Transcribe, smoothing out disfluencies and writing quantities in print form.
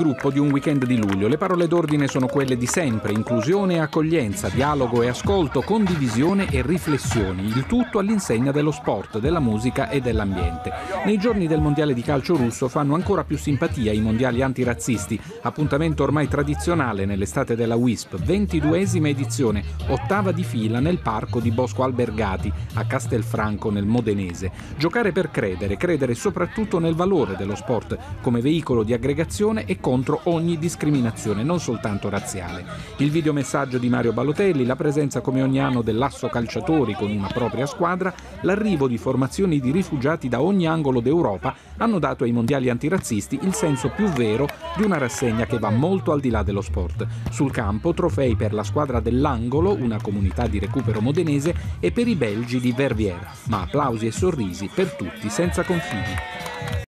gruppo di un weekend di luglio. Le parole d'ordine sono quelle di sempre: inclusione e accoglienza, dialogo e ascolto, condivisione e riflessioni, il tutto all'insegna dello sport, della musica e dell'ambiente. Nei giorni del mondiale di calcio russo fanno ancora più simpatia i mondiali antirazzisti, appuntamento ormai tradizionale nell'estate della WISP, 22esima edizione, ottava di fila nel parco di Bosco Albergati a Castelfranco nel Modenese. Giocare per credere soprattutto nel valore dello sport come veicolo di aggregazione e contro ogni discriminazione, non soltanto razziale. Il videomessaggio di Mario Balotelli, la presenza come ogni anno dell'Asso Calciatori con una propria squadra, l'arrivo di formazioni di rifugiati da ogni angolo d'Europa hanno dato ai mondiali antirazzisti il senso più vero di una rassegna che va molto al di là dello sport. Sul campo trofei per la squadra dell'Angolo, una comunità di recupero modenese, e per i belgi di Verviers, ma applausi e sorrisi per tutti senza confini.